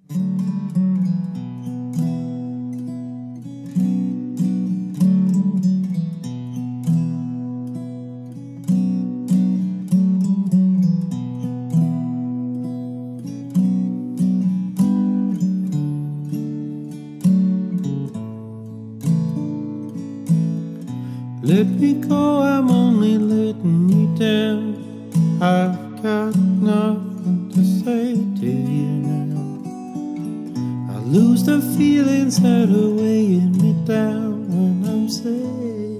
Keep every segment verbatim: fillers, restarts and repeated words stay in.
Let me go, I'm only letting you down. I've got nothing to say to you now. I lose the feelings that are weighing me down when I'm safe.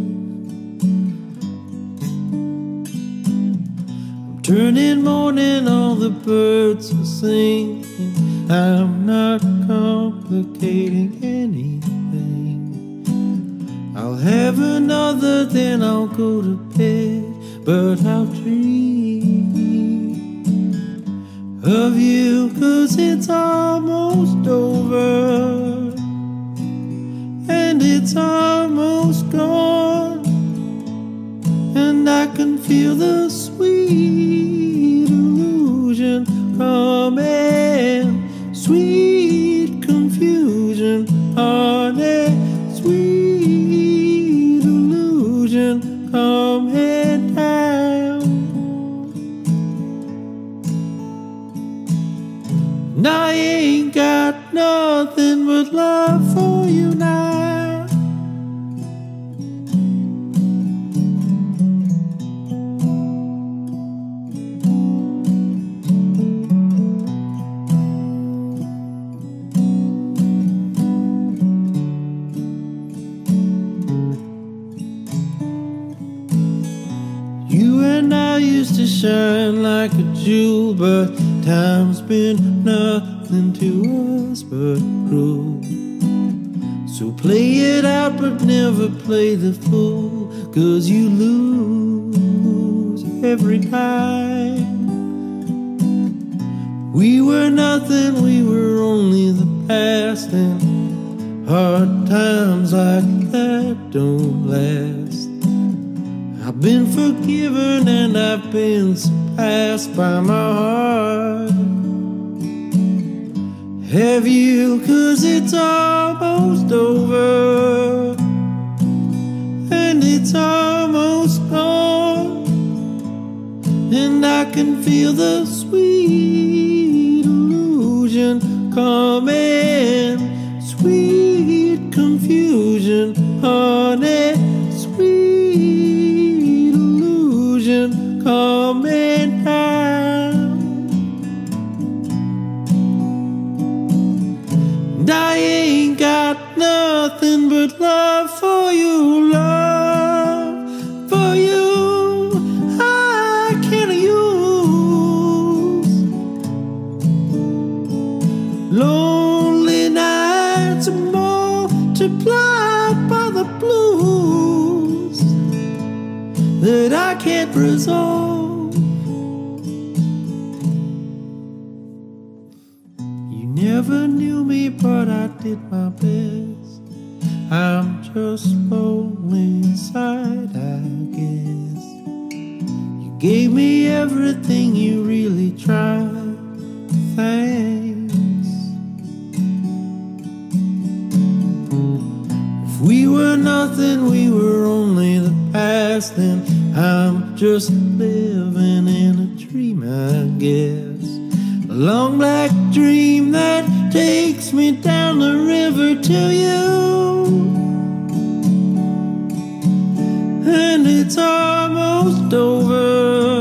I'm turning morning, all the birds are singing. I'm not complicating anything. I'll have another, then I'll go to bed, but I'll dream of you, 'cause it's almost over, and it's almost gone, and I can feel the sweet illusion coming, sweet confusion, honey, sweet coming down. And I ain't got nothing but love for you now. You and I used to shine like a jewel, but time's been nothing to us but cruel. So play it out, but never play the fool, 'cause you lose every time. We were nothing, we were only the past, and hard times like that don't last. I've been forgiven and I've been surpassed by my heart. Have you? 'Cause it's almost over, and it's almost gone, and I can feel the sweet illusion coming, sweet confusion, honey, sweet illusion coming down. And I ain't got nothing but love for you, love for you. I can't use lonely nights multiplied by the blues that I can't resolve. You never knew me, but I did my best. I'm just lonely inside, I guess. You gave me everything, you really tried. Thanks. If we were nothing, we were only the past, and I'm just living in a dream, I guess. A long black dream that takes me down the river to you, and it's almost over,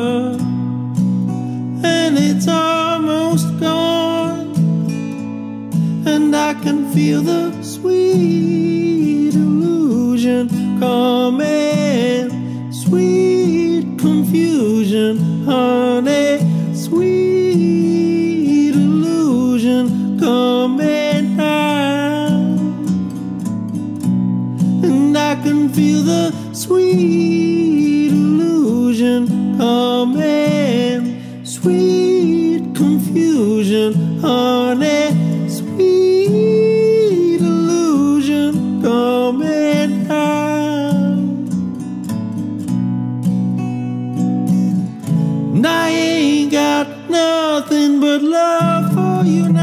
and it's almost gone, and I can feel the sweet illusion coming, sweet confusion, honey, sweet illusion coming down. And I can feel the sweet illusion coming, sweet confusion, honey, sweet illusion coming down. And I ain't got nothing but love for you now.